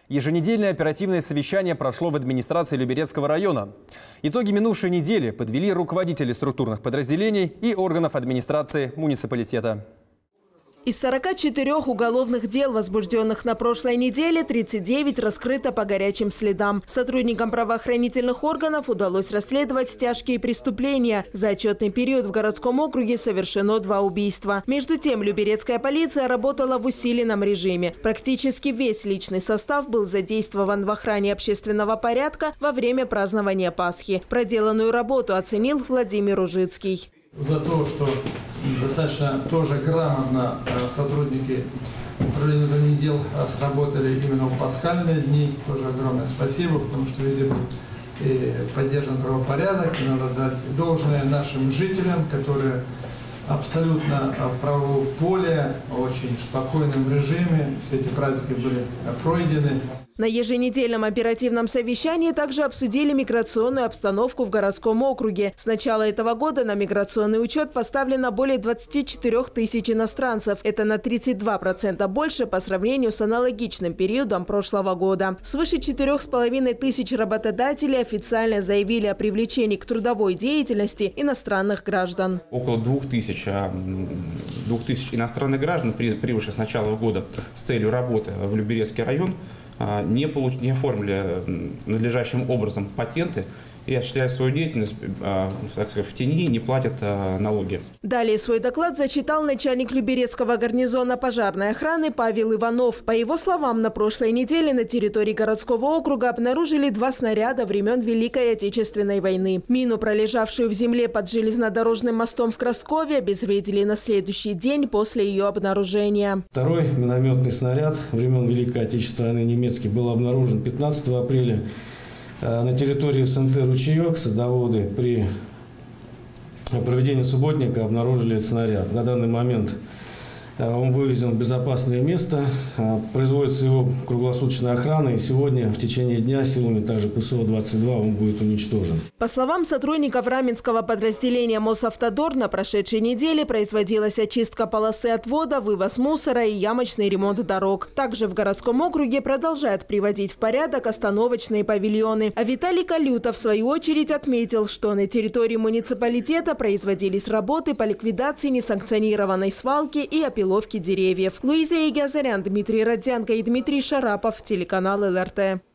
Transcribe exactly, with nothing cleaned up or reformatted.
Еженедельное оперативное совещание прошло в администрации Люберецкого района. Итоги минувшей недели подвели руководители структурных подразделений и органов администрации муниципалитета. Из сорока четырёх уголовных дел, возбужденных на прошлой неделе, тридцать девять раскрыто по горячим следам. Сотрудникам правоохранительных органов удалось расследовать тяжкие преступления. За отчетный период в городском округе совершено два убийства. Между тем, люберецкая полиция работала в усиленном режиме. Практически весь личный состав был задействован в охране общественного порядка во время празднования Пасхи. Проделанную работу оценил Владимир Ужицкий. За то, что достаточно тоже грамотно сотрудники управления внутренних дел сработали именно в пасхальные дни. Тоже огромное спасибо, потому что везде был поддержан правопорядок. И надо дать должное нашим жителям, которые абсолютно в правовом поле, очень в спокойном режиме. Все эти праздники были пройдены. На еженедельном оперативном совещании также обсудили миграционную обстановку в городском округе. С начала этого года на миграционный учет поставлено более двадцати четырёх тысяч иностранцев. Это на тридцать два процента больше по сравнению с аналогичным периодом прошлого года. Свыше четырёх с половиной тысяч работодателей официально заявили о привлечении к трудовой деятельности иностранных граждан. Около двух тысяч, двух тысяч иностранных граждан прибывших с начала года с целью работы в Люберецкий район не, получ... не оформили надлежащим образом патенты и осуществляют свою деятельность, так сказать, в тени, не платят налоги. Далее свой доклад зачитал начальник Люберецкого гарнизона пожарной охраны Павел Иванов. По его словам, на прошлой неделе на территории городского округа обнаружили два снаряда времен Великой Отечественной войны. Мину, пролежавшую в земле под железнодорожным мостом в Краскове, обезвредили на следующий день после ее обнаружения. Второй минометный снаряд времен Великой Отечественной войны немецкий был обнаружен пятнадцатого апреля. На территории СНТ «Ручеек» садоводы при проведении субботника обнаружили этот снаряд. На данный момент он вывезен в безопасное место, производится его круглосуточная охрана, и сегодня в течение дня силами также ПСО двадцать два он будет уничтожен. По словам сотрудников раменского подразделения Мосавтодор, на прошедшей неделе производилась очистка полосы отвода, вывоз мусора и ямочный ремонт дорог. Также в городском округе продолжают приводить в порядок остановочные павильоны. А Виталий Колютов в свою очередь отметил, что на территории муниципалитета производились работы по ликвидации несанкционированной свалки и опиловки деревьев. Луиза Егиазарян, Дмитрий Родзянко и Дмитрий Шарапов, телеканал эл эр тэ.